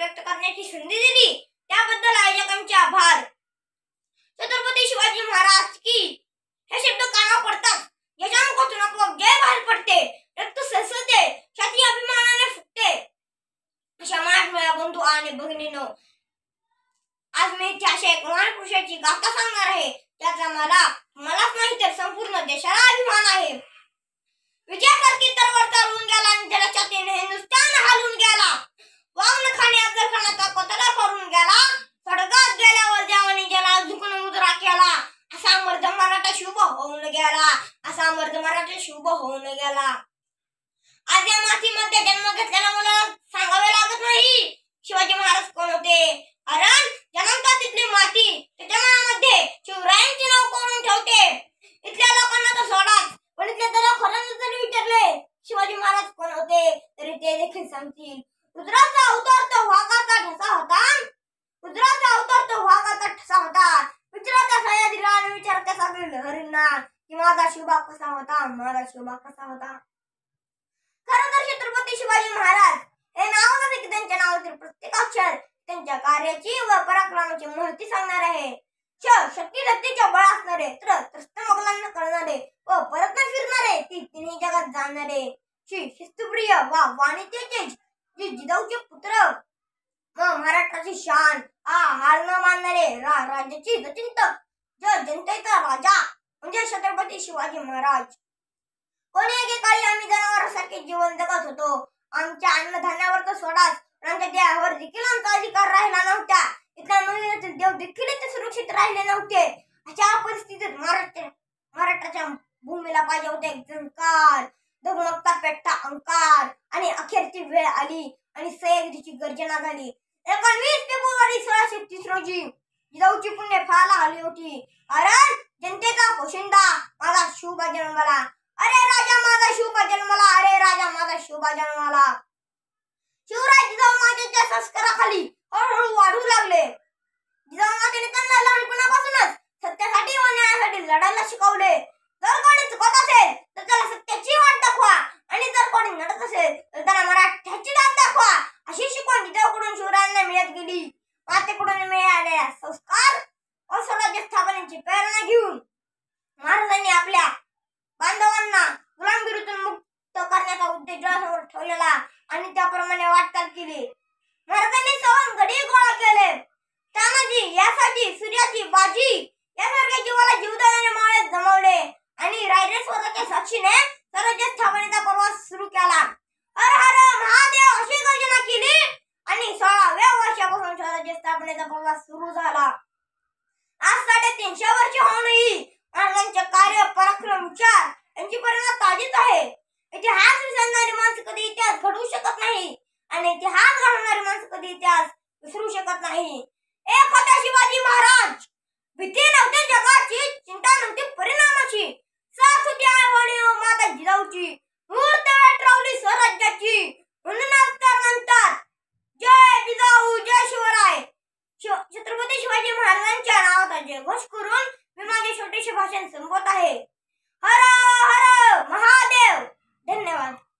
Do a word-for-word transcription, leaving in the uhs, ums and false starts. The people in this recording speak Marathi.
व्यक्त करण्याची संधी दिली त्याबद्दल आयोजकांचे आभार। छत्रपती शिवाजी महाराज की हे शब्द कानावर पडतात, याच्या मुखातून आपोआप जय बाहेर पडते, रक्त सळसळते, छाती अभिमानाने फुगते। अशा मराठमोळ्या बंधू आणि भगिनींनो, आज मी इतिहासाच्या एक महान पुरुषाची गाथा सांगणार आहे, त्याचा मला मलाच नाही तर संपूर्ण देशाला अभिमान आहे। विजयासारखी तलवार चालवून गेला आणि त्याला छातीने हिंदुस्थान हलवून गेला। वाघनखाने अफजलखानाचा कोटला करून गेला, स्वर्गात गेल्यावर देवाने ज्याला झुकून मुजरा केला, असा मर्द मराठा शुभ होऊन गेला, असा मर्द मराठा शुभ होऊन गेला। आज या मातीमध्ये जन्म घेतलेल्या मुलाला सांगावे लागत नाही शिवाजी महाराज कोण होते, कारण जन्मता तिथली माती त्याच्या मनामध्ये शिवरायांचे नाव करून ठेवते। इथल्या लोकांना तर सोडाच, पण इथल्या त्याला खरंच जरी विचारले शिवाजी महाराज कोण होते तरी ते देखील सांगतील। रुद्राचा अवतार तो वाघाचा ठसा होता, रुद्राचा अवतार तो वाघाचा ठसा होता। विचाराचा सह्याद्रीला आणि विचाराच्या सागरी लहरींना की माझा शिवबा कसा होता, माझा शिवबा कसा होता। खरं तर छत्रपती शिवाजी महाराज हे नाव नव्हे की त्यांच्या नावातील प्रत्येक अक्षर त्यांच्या कार्याची व पराक्रमाची महती सांगणार आहे। श शक्ती धरतीच्या बळ असणारे, त्र त्रस्त मोगलांना कळणारे व परत न फिरणारे, ती तिन्ही जगात जाणणारे। शी शिस्तप्रिय वा वाणीचे तेज, जी जिजाऊचे पुत्र व महाराष्ट्राची शान, आ हार न मानणारे, रा राज्याची चिंतक, ज जनतेचा राजा म्हणजे छत्रपती शिवाजी महाराज। कोणी एकेकाळी आम्ही जनावरांसारखे जीवन जगत होतो, आमच्या अन्नधान्यावर तर सोडाच, आमच्या देहावर देखील आमचा अधिकार राहिला नव्हता, इथल्या मंदिरातील देव देखील इथे सुरक्षित राहिले नव्हते। अशा परिस्थितीत महाराष्ट्र महाराष्ट्राच्या भूमीला पाहिजे होते एक झंकार, डगमगता पेटता अंकार, आणि अखेरची वेळ आली आणि सह्याद्रीची गर्जना झाली। एकोणवीस फेब्रुवारी सोळाशे तीस रोजी जिजाऊची पुण्य फळाला आली होती, कारण जनतेचा पोशिंदा माझा शिवबा जन्माला, अरे राजा माझा शिवबा जन्माला, अरे राजा माझा शिवबा जन्माला। शिवराय जिजाऊ मातेच्या संस्काराखाली हळूहळू वाढू लागले। जिजाऊ मातेने त्यांना लहानपणापासूनच सत्यासाठी व न्यायासाठी लढायला शिकवले। जर कोणी चुकत असेल तर त्याला सत्याची वाट दाखवा, आणि जर कोणी नडत असेल तर त्याला मराठ्याची दात दाखवा, अशी शिकवण जिजाऊकडून शिवरायांना मिळत गेली। मातेकडून मिळालेल्या संस्कार व स्वराज्य स्थापनेची प्रेरणा घेऊन महाराजांनी आपल्या बांधवांना गुलामगिरीतून मुक्त करण्याचा उद्देश डोळ्यासमोर ठेवलेला आणि त्याप्रमाणे वाटचाल केली। महाराजांनी सवंगडी गोळा केले, तानाजी यासाठी सूर्याची बाजी यासारख्या जीवाला जीवदानाने मावळ्यात जमवले आणि रायरेश्वराच्या साक्षीने स्वराज्य स्थापनेचा प्रवास सुरू केला। हर हर महादेव अशी गर्जना केली आणि सोळाव्या वर्षापासून स्वराज्य स्थापनेचा प्रवास सुरू झाला। आज साडेतीनशे वर्ष होऊनही महाराजांचे कार्य, पराक्रम, विचार यांची प्रेरणा ताजीच आहे। इतिहास विसरणारी माणसं कधी इतिहास घडवू शकत नाही आणि इतिहास घडवणारी माणसं कधी इतिहास विसरू शकत नाही। एक होता शिवाजी महाराज, भीती नव्हती जगाची, चिंता नव्हती परिणामाची, साथ होती आई व माता जिजाऊची, मुहूर्त वेळ ठरवली स्वराज्याची, म्हणूनच तर म्हणतात जय जिजाऊ जय शिवराय। छत्रपती शिवाजी महाराजांच्या नावाचा जयघोष करून मी माझे छोटेसे भाषण संपवत आहे। हर हर महादेव। धन्यवाद।